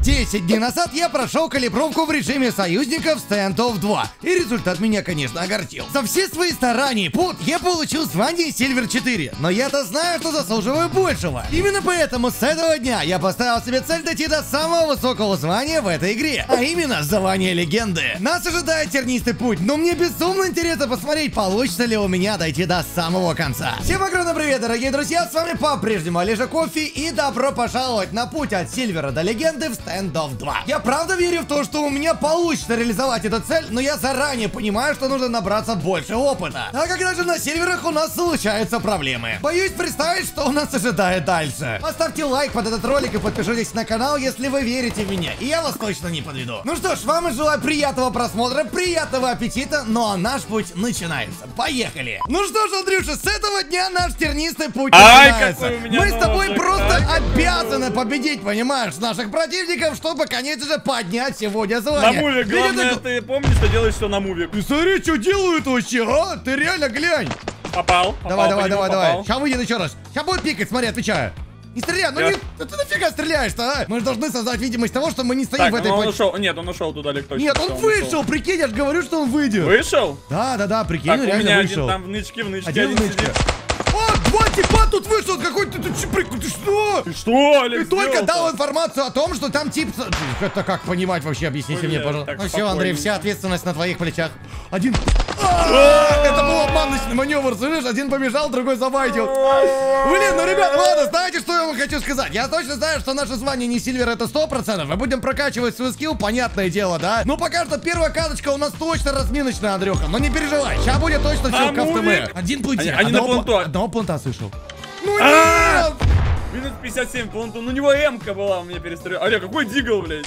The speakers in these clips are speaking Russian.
10 дней назад я прошел калибровку в режиме союзников Standoff 2. И результат меня, конечно, огорчил. За все свои старания и пот я получил звание Silver 4. Но я-то знаю, что заслуживаю большего. Именно поэтому с этого дня я поставил себе цель дойти до самого высокого звания в этой игре. А именно звание легенды. Нас ожидает тернистый путь, но мне безумно интересно посмотреть, получится ли у меня дойти до самого конца. Всем огромный привет, дорогие друзья, с вами по-прежнему Олежа Кофе и добро пожаловать на путь от Сильвера до легенды в Standoff 2. Я правда верю в то, что у меня получится реализовать эту цель, но я заранее понимаю, что нужно набраться больше опыта. А когда же на серверах у нас случаются проблемы? Боюсь представить, что у нас ожидает дальше. Поставьте лайк под этот ролик и подпишитесь на канал, если вы верите в меня, и я вас точно не подведу. Ну что ж, вам желаю приятного просмотра, приятного аппетита, ну а наш путь начинается. Поехали! Ну что ж, Андрюша, с этого дня наш тернистый путь начинается. Мы с тобой просто обязаны победить, понимаешь, наших противников, чтобы, конечно же, поднять сегодня звание. На муве, главное, ты помнишь, что делаешь, что на муве. Ты смотри, что делают вообще, а? Ты реально глянь. Попал. Давай. Сейчас выйдет еще раз. Сейчас будет пикать, смотри, отвечаю. Не стреляй, ну ты нафига стреляешь-то, а? Мы же должны создать видимость того, что мы не стоим в этой... он ушел. Нет, он ушел туда, Олег, точно. Нет, он вышел, прикинь, я же говорю, что он выйдет. Вышел? Да, прикинь, так, реально у меня вышел. один там в нычке, Один в нычке. О, два типа тут вышел какой-то, ты что? Ты что, Олег, ты только дал информацию о том, что там тип... Это как понимать вообще, объясните мне, пожалуйста. Ну все, Андрей, вся ответственность на твоих плечах. Один... Это был обманочный маневр, слышишь? Один побежал, другой забайтил. Блин, ну, ребят, ладно, знаете, что я вам хочу сказать? Я точно знаю, что наше звание не Сильвер, это 100%. Мы будем прокачивать свой скилл, понятное дело, да? Ну, пока что первая каточка у нас точно разминочная, Андрюха. Но не переживай, сейчас будет точно все в КФТМ. Один путь. Одного понта слышал. Ну нет! Минус 57, понту, ну у него М-ка была, у меня перестроил. Олег, какой дигл, блядь?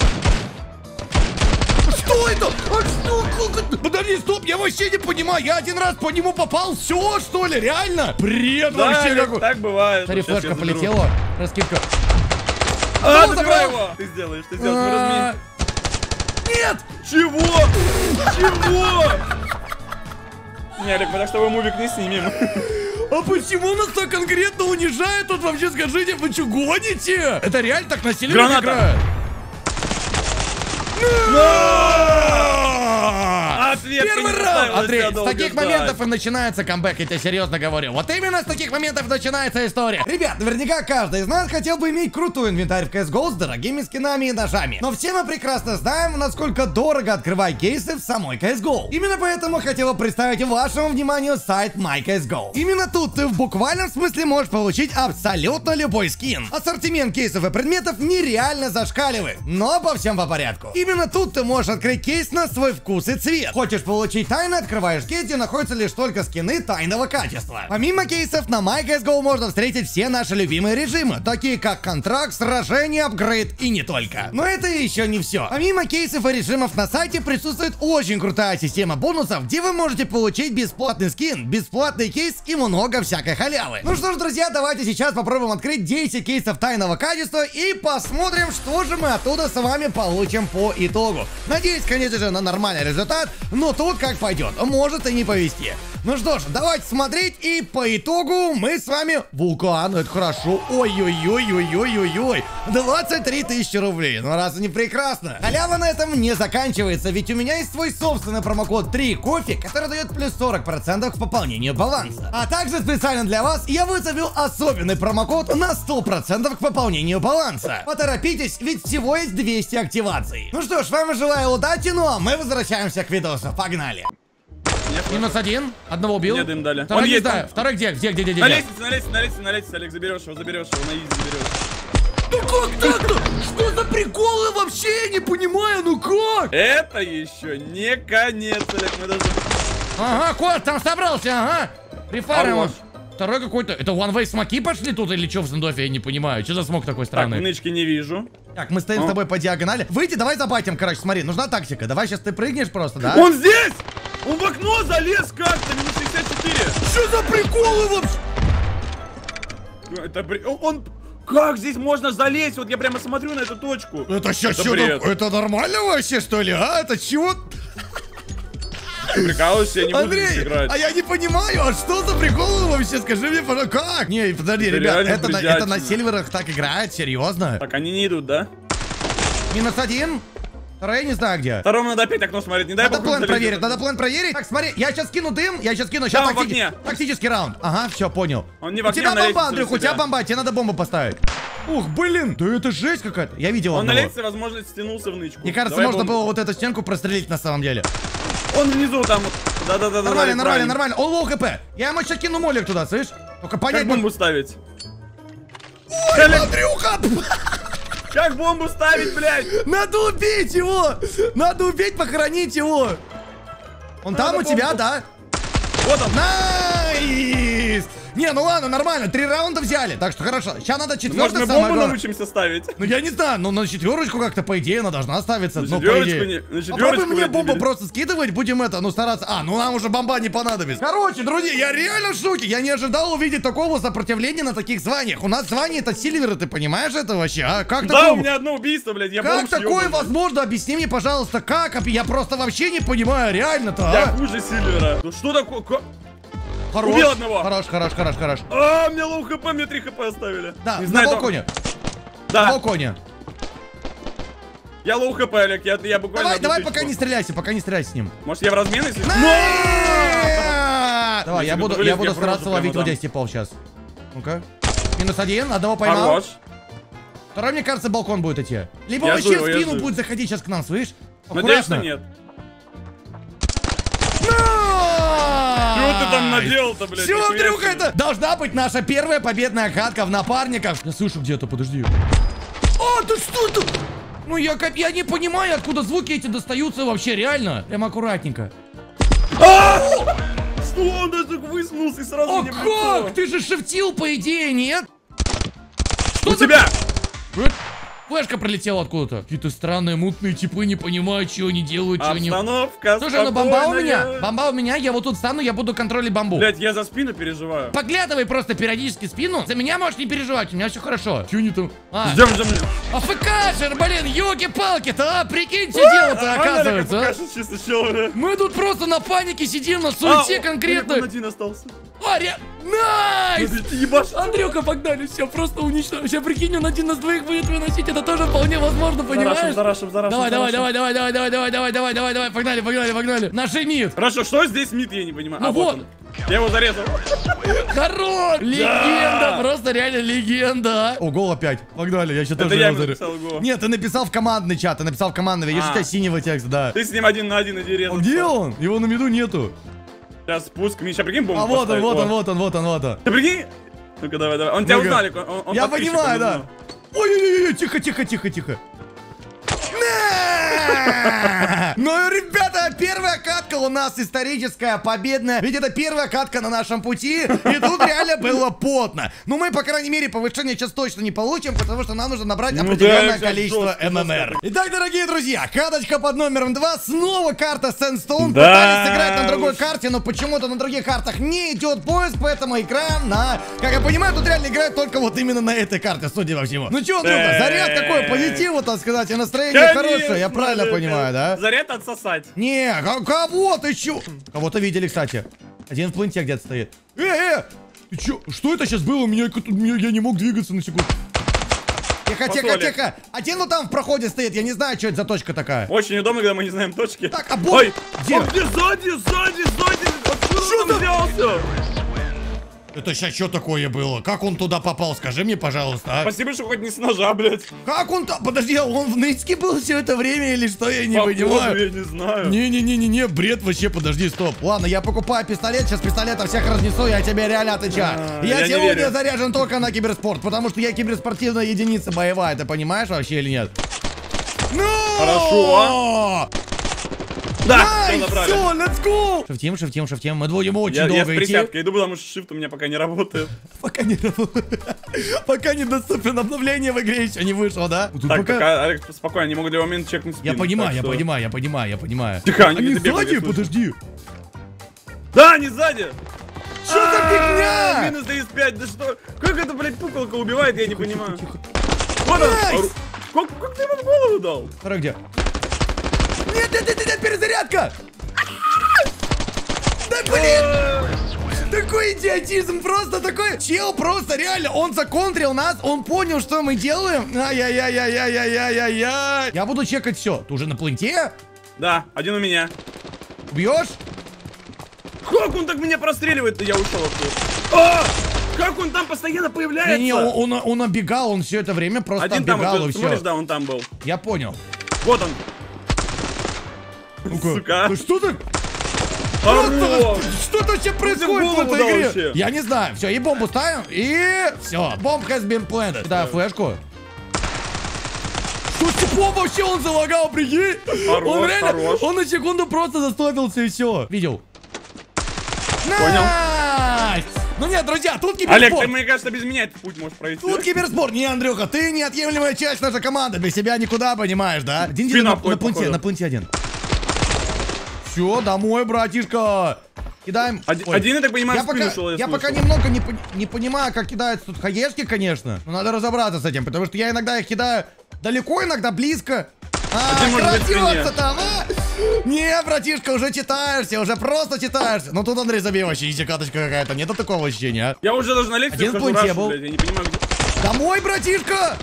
Что это? А что? Подожди, стоп, я вообще не понимаю. Я один раз по нему попал, все, что ли? Реально? Бред да, вообще какой. Так бывает. Смотри, флешка полетела. Раскидка. Забрал его. Ты сделаешь, мы разменим. Нет! Чего? Чего? Не, Олег, мы так с тобой мувик не снимем. А почему нас так конкретно унижают? Тут вообще скажите, вы что, гоните? Это реально так на Сильвере играют? Первый раунд! Андрей, с таких моментов и начинается камбэк, я тебе серьезно говорю. Вот именно с таких моментов начинается история. Ребят, наверняка каждый из нас хотел бы иметь крутой инвентарь в CSGO с дорогими скинами и ножами. Но все мы прекрасно знаем, насколько дорого открывать кейсы в самой CSGO. Именно поэтому хотел бы представить вашему вниманию сайт MyCSGO. Именно тут ты в буквальном смысле можешь получить абсолютно любой скин. Ассортимент кейсов и предметов нереально зашкаливает. Но обо всем по порядку. Именно тут ты можешь открыть кейс на свой вкус и цвет. Хочешь получить тайны, открываешь кейс, где находятся лишь только скины тайного качества. Помимо кейсов, на MyCSGO можно встретить все наши любимые режимы, такие как контракт, сражение, апгрейд и не только. Но это еще не все. Помимо кейсов и режимов на сайте присутствует очень крутая система бонусов, где вы можете получить бесплатный скин, бесплатный кейс и много всякой халявы. Ну что ж, друзья, давайте сейчас попробуем открыть 10 кейсов тайного качества и посмотрим, что же мы оттуда с вами получим по итогу. Надеюсь, конечно же, на нормальный результат, но тут как пойдет, может и не повезти. Ну что ж, давайте смотреть, и по итогу мы с вами... Вулкан, это хорошо. Ой-ой-ой-ой-ой-ой-ой. 23 тысячи рублей. Ну раз не прекрасно. Халява на этом не заканчивается, ведь у меня есть свой собственный промокод 3 кофе, который дает плюс 40% к пополнению баланса. А также специально для вас я выставил особенный промокод на 100% к пополнению баланса. Поторопитесь, ведь всего есть 200 активаций. Ну что ж, вам желаю удачи, ну а мы возвращаемся к видосу. Погнали. Минус один. Одного убил. Мне дым дали. Второй не знаю. Второй где? Где? На лестнице, Олег, заберешь его, на изи заберешь. Ну как так-то? Что за приколы вообще? Я не понимаю, ну как? Это еще не конец, Олег, мы даже... Ага, кот там собрался, ага. Прифарим. Второй какой-то. Это One Way смоки пошли тут или что в Сандофе? Я не понимаю. Что за смог такой странный? Так, нычки не вижу. Так, мы стоим с тобой по диагонали. Выйди, давай забайтим, короче, смотри. Нужна тактика. Давай сейчас ты прыгнешь просто, да? Он здесь! Он в окно залез как-то, минус 64. Что за приколы вообще? Это он... Как здесь можно залезть? Вот я прямо смотрю на эту точку. Это сейчас что? Это нормально вообще, что ли? А? Это чего? Прикалываешься, я не буду Андрей, играть. а я не понимаю, а что за приколы вообще? Скажи мне, пожалуйста, как? Не, подожди, ребят, это на Сильверах так играет, серьезно? Так, они не идут, да? Минус один. Второй я не знаю где. Второму надо опять окно смотреть, не дай Надо бог. план проверить, надо план проверить. Так, смотри, я сейчас кину дым, сейчас Там в огне. тактический раунд. Ага, все, понял. Он не в У огне, тебя он на бомба, лестнице Андрюх, у у тебя себя. бомба, тебе надо бомбу поставить. Ух, блин, да это жесть какая-то. Я видел Он на одного. лестнице, возможно, стянулся в нычку. Мне кажется, Давай можно бомбу. было вот эту стенку прострелить на самом деле. Он внизу там. Да-да-да. Нормально. Он лоу хп. Я ему сейчас кину молик туда, слышь? Только понять Как бомбу ставить? Ой, Андрюха! Как бомбу ставить, блядь? Надо убить его! Надо убить, похоронить его! Он там у тебя, бомбу. да? Вот он. Найс! Не, ну ладно, нормально, 3 раунда взяли, так что хорошо. Сейчас надо Может, четвертый мы самое бомбу главное. научимся ставить? Ну я не знаю, но на четверочку как-то, по идее, она должна ставиться. На Ну, по четверочку идее. не- на четверочку Попробуй мне вроде не бомбу бери. просто скидывать, будем это, ну стараться. А, ну нам уже бомба не понадобится. Короче, друзья, я реально в шоке. Я не ожидал увидеть такого сопротивления на таких званиях. У нас звание это сильверы, ты понимаешь это вообще? А как Да, у такое? меня одно убийство, блядь, я Как бомж такое ёбаный. возможно? Объясни мне, пожалуйста, как? Я просто вообще не понимаю, реально-то, Я а? хуже Сильвера. Ну что такое? Хорош, убил одного. Хорош. А, мне лоу хп, мне 3 хп оставили. Да, Не на знаю, балконе. На Да, балконе. я лоу хп, Олег, я буквально... Давай, одну пока тычку. не стреляйся, с ним. Может, я в размен, если... Давай, я Если буду бы вылез, я стараться просто ловить прямо вот дам. здесь типов сейчас. Ну-ка. Минус один, одного поймал. Хорош. Второй, мне кажется, балкон будет идти. Либо Я вообще жую, в я спину жую. будет заходить сейчас к нам, слышишь? Надеюсь, что нет. Чего ты там наделал-то, блядь? Все, нихуя Андрюха, себе. это должна быть наша первая победная катка в напарниках. Я слышу где-то, подожди. О, да что ты? Ну я не понимаю, откуда звуки эти достаются вообще, реально. Прям аккуратненько. Что он даже высунулся и сразу О, мне в лицо? как? Ты же шифтил, по идее, нет? У тебя! Флешка пролетела откуда-то. Какие-то странные, мутные типы, не понимают, что они делают, что они... Обстановка Слушай, ну бомба у меня. спокойная. Бомба у меня, я вот тут стану, я буду контролить бомбу. Блядь, я за спину переживаю. Поглядывай просто периодически спину. За меня можешь не переживать, у меня все хорошо. Че не там? Ждем. АФКшер, блин, елки-палки-то, а? Прикинь, что дело-то оказывается, а? Чисто чел, бля. Мы тут просто на панике сидим, на суете Он конкретно. один остался. Найс! Ты ебашь. Андрюха, погнали, все, просто уничтожим. Сейчас прикинь, он один из двоих будет выносить, это тоже вполне возможно, понимаешь? Зарашим. Давай, погнали. Наши мид. Хорошо, что здесь мид, я не понимаю. Ну вот. Он. Я его зарезал. Хорош! Легенда, просто реально легенда. О, гол опять. Погнали, я сейчас Это я ему написал гол. Нет, ты написал в командный чат, ты написал в командный. Я же у тебя синего текста, да. Ты с ним 1 на 1 иди резаться. Где он? Его на миду нету. Сейчас спуск, Миша, прикинь, бомбу А вот он, поставить. вот он. Ты прикинь? Ну-ка, давай. Он тебя Ну-ка. узнали. Он Я подписчик, понимаю, он да. узнал. Ой-ой-ой, тихо. Ну, ребята, первая катка у нас историческая, победная. Ведь это первая катка на нашем пути. И тут реально было потно. Ну, мы, по крайней мере, повышение сейчас точно не получим, потому что нам нужно набрать Ну определенное да, количество жестко, ММР. Итак, дорогие друзья, каточка под номером 2. Снова карта Sandstone. Да Пытались сыграть на другой уж. карте, но почему-то на других картах не идет поиск, поэтому играем на... Как я понимаю, тут реально играют только вот именно на этой карте, судя по всему. Ну чё, друга, заряд какой, позитива, так сказать, и настроение хорошее, я правильно понимаю, да? Заряд отсосать. Не, кого ты чё? Кого-то видели, кстати. Один в плинте где-то стоит. Ты чё? Что это сейчас было? Я не мог двигаться на секунду. Тихо. Один вот там в проходе стоит, я не знаю, что это за точка такая. Очень удобно, когда мы не знаем точки. Так, а Ой, где? он где? Сзади. Откуда он взялся? Это сейчас что такое было? Как он туда попал? Скажи мне, пожалуйста, а? Спасибо, что хоть не с ножа, блядь. Как он там? Подожди, а он в нычке был все это время или что? Я не понимаю. Я не знаю. Не, бред вообще, подожди, стоп. Ладно, я покупаю пистолет, сейчас пистолетом всех разнесу, я тебе реально отвечаю. Я не сегодня верю. заряжен только на киберспорт, потому что я киберспортивная единица боевая, ты понимаешь вообще или нет? Ну! Хорошо. Да, всё забрали. Все, let's go! Шифтим, мы будем очень Я с долго идти. присядкой иду, потому что shift у меня пока не работает. Пока не доступен обновление в игре, еще не вышло, да? Тут Так, пока- пока, Алекс, спокойно, не могу для момента чекнуть спину. Я понимаю, так я что- понимаю. Тихо, они Они где-то бегают, сзади, я слышу. подожди. Да, не сзади! Что за фигня? Минус 35, да что? Как это, блядь, пуколка убивает, я не понимаю. Тихо. Вот он! Найс! Как ты ему в голову дал? Второй где? Нет, перезарядка! Да блин! Такой идиотизм, просто такой. Чел просто реально, он законтрил нас, он понял, что мы делаем. Ай-яй-яй-яй-яй-яй-яй-яй. Я буду чекать все. Ты уже на пленте? Да, один у меня. Бьешь? Как он так меня простреливает-то? Я ушел оттуда. Как он там постоянно появляется? Не, он оббегал, он все это время просто один оббегал там, и все. Да, он там был. Я понял. Вот он. Сука. Ты что ты? Что вообще происходит в этой игре? Вообще? Я не знаю. Все, и бомбу ставим, и все. Бомб has been planted. Да, флешку. Что с типом вообще он залагал, прикинь? Он реально, он на секунду просто застопился и все. Видел? Понял. Найс! Ну нет, друзья, тут киберспорт. Олег, ты, мне кажется, без меня этот путь можешь пройти. Тут киберспорт. Не, Андрюха, ты неотъемлемая часть нашей команды. Без себя никуда, понимаешь, да? Один на пленте один. Все, домой, братишка. Кидаем. Один, я так понимаю, я пока немного не понимаю, как кидаются тут хаешки, конечно. Но надо разобраться с этим, потому что я иногда их кидаю далеко, иногда близко. Красиваться там, а? Не, братишка, уже читаешься, уже просто читаешься. Ну тут, Андрей, забей вообще, изи каточка какая-то. Нету такого ощущения, а? Я уже даже на лекции один в пункте был. Я не понимаю, где... Домой, братишка!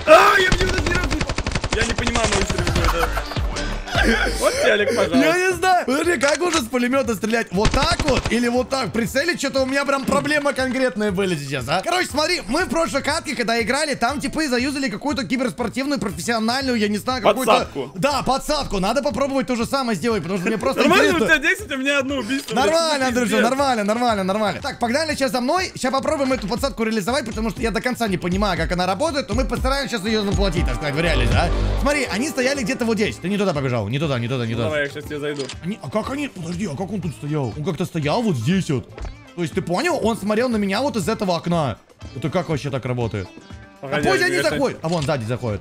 Я не понимаю, мой стрим, что это. Вот тебе, Олег, пожалуйста. Я не знаю. Смотри, как уже с пулемета стрелять? Вот так вот или вот так? Прицелить, что-то у меня прям проблемы конкретные были сейчас, а? Короче, смотри, мы в прошлой катке, когда играли, там типы заюзали какую-то киберспортивную, профессиональную, я не знаю, какую-то... Подсадку. Да, подсадку. Надо попробовать то же самое сделать, потому что мне просто нормально интересно. У тебя 10, у меня одно убийство. Нормально, Андрюша, нормально. Так, погнали сейчас за мной. Сейчас попробуем эту подсадку реализовать, потому что я до конца не понимаю, как она работает, но мы постараемся сейчас ее заплатить, так сказать, в реале, да? Смотри, они стояли где-то вот здесь. Ты не туда побежал, не туда. Давай, я сейчас тебе зайду. А как они? Подожди, а как он тут стоял? Он как-то стоял вот здесь вот. То есть ты понял? Он смотрел на меня вот из этого окна. Это как вообще так работает? Погоди, пусть они заходят. А вон сзади заходят.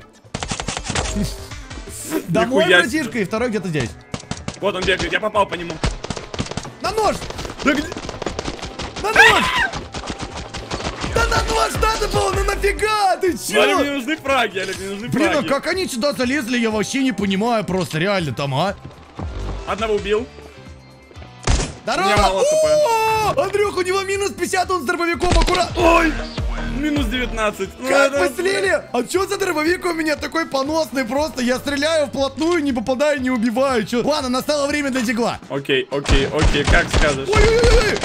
Домой, братишка, и второй где-то здесь. Вот он бегает, я попал по нему. На нож! Да где? На нож! Да на нож надо было, ну нафига? Ты чё? Олег, мне нужны фраги, Олег, мне нужны фраги. Блин, а как они сюда залезли, я вообще не понимаю просто, реально там, а? Одного убил. Здорово! Андрюх, у него минус 50, он с дробовиком аккуратно. Ой! Минус 19. Как мы слили? А чё за дробовик у меня такой поносный просто? Я стреляю вплотную, не попадаю, не убиваю. Чё? Ладно, настало время для дигла. Окей, как скажешь. Ой-ой-ой!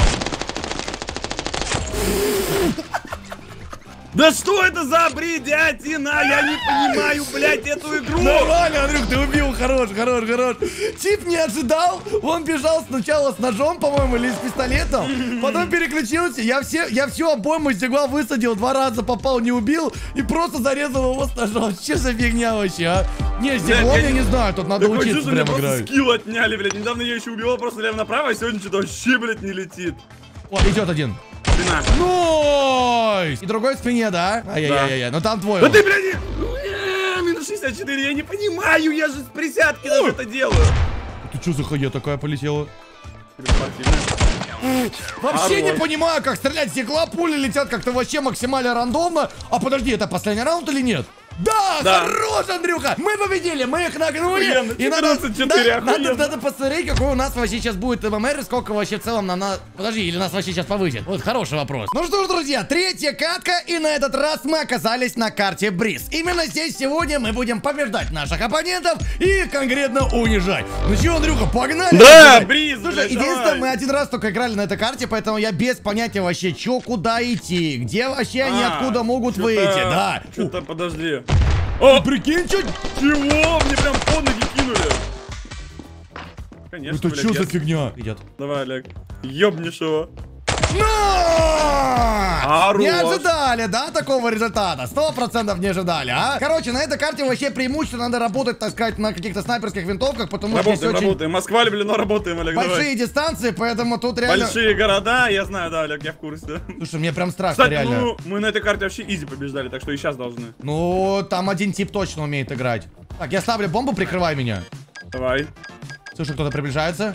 Да что это за бредятина? Я не понимаю, блядь, эту игру. Нормально, Андрюх, ты убил, хорош. Тип не ожидал, он бежал сначала с ножом, по-моему, или с пистолетом, потом переключился, я всю обойму из дигла высадил, 2 раза попал, не убил, и просто зарезал его с ножом. Че за фигня вообще, а? Не, с диглом я не знаю, тут надо учиться прям играть. Скилл отняли, блядь, недавно я еще убивал просто лево направо, а сегодня что-то вообще, блядь, не летит. О, идет один. Спина. Найс! И другой в спине, да? Ай-яй-яй-яй, ну там твой. Да ты, блядь, минус 64, я не понимаю, я же с присядки даже это делаю. Ты что за хая такая полетела? Вообще не понимаю, как стрелять с дигла, пули летят как-то вообще максимально рандомно. А подожди, это последний раунд или нет? Да, хорош, Андрюха! Мы победили, мы их нагнули. И надо посмотреть, какой у нас вообще сейчас будет ММР и сколько вообще в целом на нас... Подожди, или нас вообще сейчас повысит? Вот хороший вопрос. Ну что ж, друзья, 3-я катка, и на этот раз мы оказались на карте Бриз. Именно здесь сегодня мы будем побеждать наших оппонентов и конкретно унижать. Ну что, Андрюха, погнали? Да, Бриз, слушай, единственное, мы один раз только играли на этой карте, поэтому я без понятия вообще, что, куда идти, где вообще они откуда могут выйти, да. Что-то, подожди. О, прикинь, что? Чего? Мне прям под ноги кинули. Конечно, это что за фигня? Идет. Давай, Олег. Ёбнешь его. Не ожидали, да, такого результата? 100% не ожидали, а? Короче, на этой карте вообще преимущество надо работать, так сказать, на каких-то снайперских винтовках, потому что здесь очень... Работаем. Москва, Люблино, работаем, Олег, большие дистанции, поэтому тут реально... Большие города, я знаю, да, Олег, я в курсе. Слушай, мне прям страшно, кстати, реально. Ну, мы на этой карте вообще изи побеждали, так что и сейчас должны. Ну, там один тип точно умеет играть. Так, я ставлю бомбу, прикрывай меня. Давай. Слушай, кто-то приближается.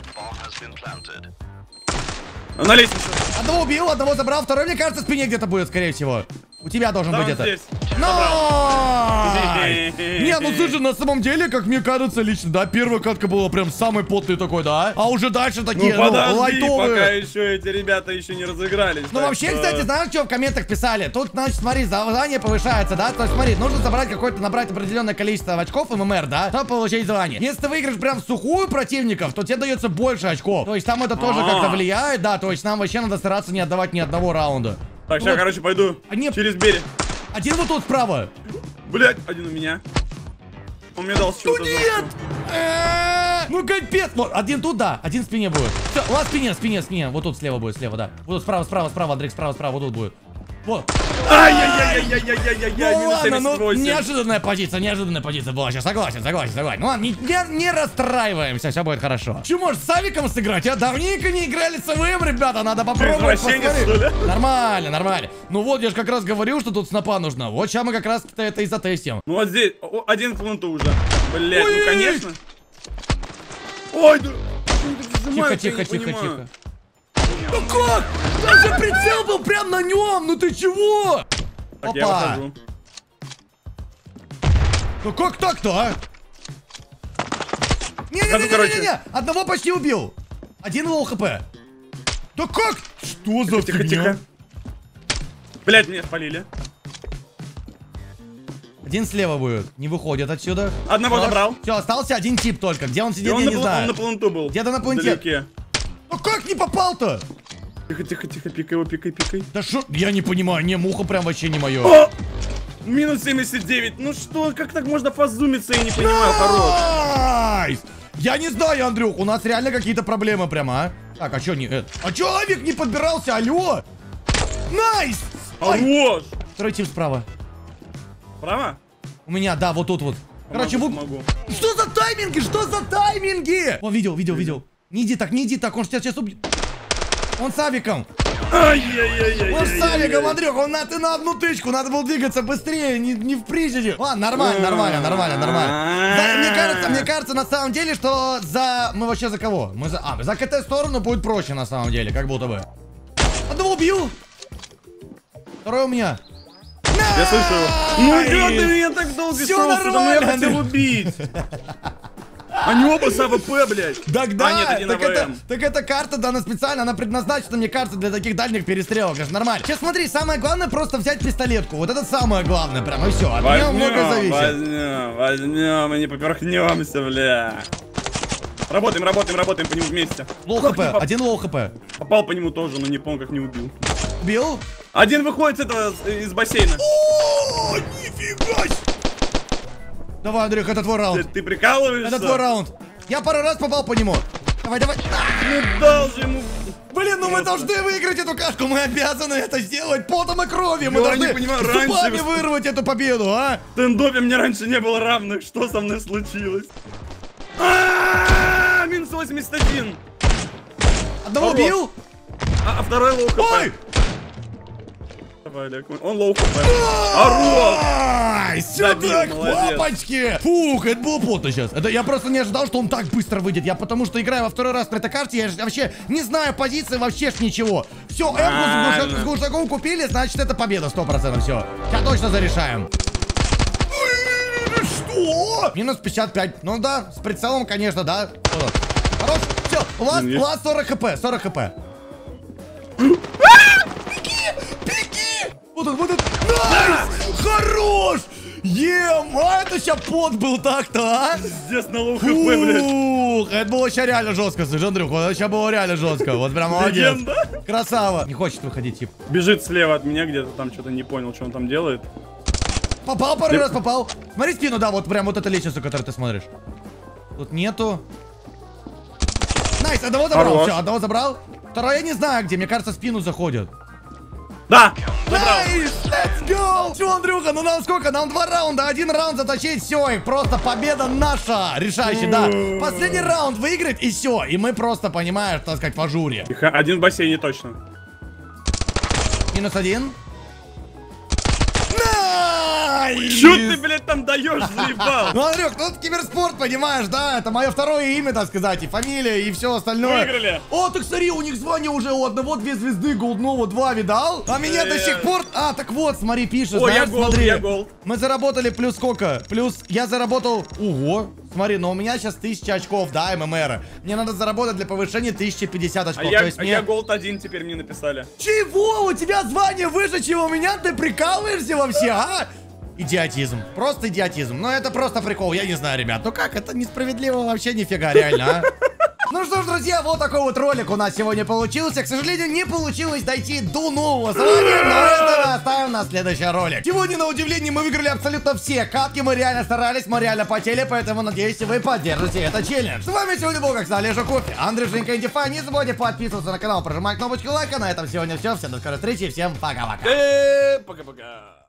На лестнице. Одного убил, одного забрал, второй, мне кажется, в спине где-то будет, скорее всего. У тебя должен быть где-то. Не, ну слушай, на самом деле, как мне кажется лично, да, первая катка была прям самый потный такой, да? А уже дальше такие, ну, подожди, лайтовые. пока еще эти ребята еще не разыгрались. Ну вообще, кстати, знаешь, что в комментах писали? Тут, значит, смотри, задание повышается, да? То есть, смотри, нужно собрать набрать определенное количество очков ММР, да? Чтобы получить звание. Если ты выиграешь прям в сухую противников, то тебе дается больше очков. То есть там это тоже как-то влияет, да? То есть нам вообще надо стараться не отдавать ни одного раунда. Так, сейчас, короче, пойду через берег. Один вот тут справа. Блять, один у меня. Он мне дал чего-то. Нет! Ну капец! Вот, один тут, да, один в спине будет. Все, у вас спине. Вот тут слева будет, слева, да. Вот тут справа, Андрей, справа, вот тут будет. Вот. Ай-яй-яй-яй-яй-яй-яй. Ну ладно, ну неожиданная позиция была сейчас. Согласен. Ну ладно, не расстраиваемся, все будет хорошо. Че, может, с Авиком сыграть, а? Давненько не играли с АВМ, ребята, надо попробовать. Нормально. Ну вот, я же как раз говорил, что тут снопа нужна. Вот сейчас мы как раз это и затестим. Ну вот здесь, один в пленту уже. Блять, ну конечно. Ой, да. Тихо. Ну как? Там же прицел был прям на нем, ну ты чего? Так, я выхожу. Ну как так-то, а? Не, одного почти убил. Один лоу хп. Да как? Что за фигня? Тихо. Блять, меня спалили. Один слева будет, не выходит отсюда. Одного забрал. Все, остался один тип только. Где он сидит, я не знаю. Он на пленту был. Где-то на пленте. Ну как не попал-то? Тихо, пикай его, пикай. Да что? Я не понимаю, не, муха прям вообще не мое. Минус 79. Ну что, как так можно позумиться, я не понимаю, хорош. Я не знаю, Андрюх, у нас реально какие-то проблемы прямо, а? Так, а чё не... А чё Авик не подбирался, алло? Найс! Хорош! Второй тип справа. Справа? У меня, да, вот тут вот. Короче, вот... Что за тайминги? О, видел. Не иди так, он тебя сейчас убьет. Он с Авиком. Он с Авиком, Андрюх, ты на одну тычку, надо было двигаться быстрее, не в призиде. Ладно, нормально. Мне кажется, на самом деле, что мы вообще за кого? За КТ сторону будет проще, на самом деле, как будто бы. Одного убил. Второй у меня. Я слышу его. Ну, ты меня так долго шелся, но я хотел убить. Они оба с АВП, блядь. Так эта карта дана специально, она предназначена, мне кажется, для таких дальних перестрелок. Это нормально. Сейчас смотри, самое главное просто взять пистолетку. Вот это самое главное прям, и все. От меня много зависит. Возьмем, и не поперхнемся, бля. Работаем по нему вместе. Лоу хп, один лоу хп. Попал по нему тоже, но не помню, как не убил. Убил? Один выходит из бассейна. О, нифига! Давай, Андрюх, это твой раунд. Ты прикалываешься? Это твой раунд. Я пару раз попал по нему. Давай. Ну дал же ему. Блин, ну мы должны выиграть эту катку. Мы обязаны это сделать потом и кровью. Мы должны зубами вырвать эту победу, а? В стендопе мне раньше не было равных. Что со мной случилось? Минус 81. Одного убил? А второй лоу хп. Ой! Давай, Олег, он лоу хп. Орел! Сюда, папочки! Фух, это было плотно сейчас. Это я просто не ожидал, что он так быстро выйдет. Я потому что играю во второй раз на этой карте, я вообще не знаю позиции, вообще ж ничего. Все, Эмку с глушаком купили, значит это победа 100%. Все, сейчас точно зарешаем. Что? Минус 55. Ну да, с прицелом, конечно, да. Хорош, все, лаз 40 хп, 40 хп. Беги! Вот он. Найс! Хорош! А это сейчас пот был так-то, а? Здесь на лоу хп, блядь. Это было сейчас реально жестко, слышь, Андрюх, это сейчас было реально жестко. Вот прям молодец. Красава. Не хочет выходить, тип. Бежит слева от меня где-то, там что-то не понял, что он там делает. Попал пару раз, попал. Смотри спину, да, вот прям вот эта лестница, которую ты смотришь. Тут нету. Найс, одного забрал, все, одного забрал. Второй я не знаю где, мне кажется, в спину заходят. Да! Найс, let's go! Все, Андрюха, ну нам сколько? Нам 2 раунда, 1 раунд затащить, все, и просто победа наша, решающая, да. Последний раунд выиграть, и все, и мы просто, понимаешь, так сказать, в ажуре. Тихо, один в бассейне точно. Минус 1. Чё ты, блядь, там даешь, заебал? Ну, Андрюх, ну это киберспорт, понимаешь, да? Это мое второе имя, так сказать, и фамилия, и все остальное. Выиграли. О, так смотри, у них звание уже у одного 2 звезды, голдного 2, видал? А меня до сих пор... А, так вот, смотри, пишет, О, знаешь, я голд, смотри. я голд. Мы заработали плюс сколько? Плюс, я заработал... Ого, смотри, но у меня сейчас 1000 очков, да, ММР. Мне надо заработать для повышения 1050 очков. То есть я голд 1 теперь мне написали. Чего? У тебя звание выше, чем у меня? Ты прикалываешься вообще, а? Идиотизм. Просто идиотизм. Но это просто прикол, я не знаю, ребят. Ну как, это несправедливо вообще нифига, реально, а? Ну что ж, друзья, вот такой вот ролик у нас сегодня получился. К сожалению, не получилось дойти до нового звания, но это оставим на следующий ролик. Сегодня, на удивление, мы выиграли абсолютно все катки. Мы реально старались, мы реально потели, поэтому надеюсь, вы поддержите этот челлендж. С вами сегодня был, как всегда, Олежа Кофе, Андрей Женька Индифа. Не забудьте подписываться на канал, прожимать кнопочку лайка. На этом сегодня все. Всем до скорой встречи, всем пока-пока. Пока-пока.